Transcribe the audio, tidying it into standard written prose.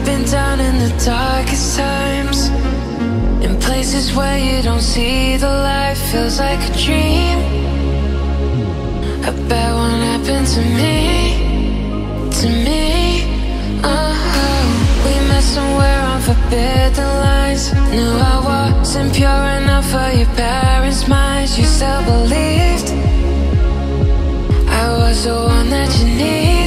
been down in the darkest times, in places where you don't see the light. Feels like a dream. A bad one happened to me, to me. We met somewhere on forbidden lines. Knew I wasn't pure enough for your parents' minds. You still believed I was the one that you need.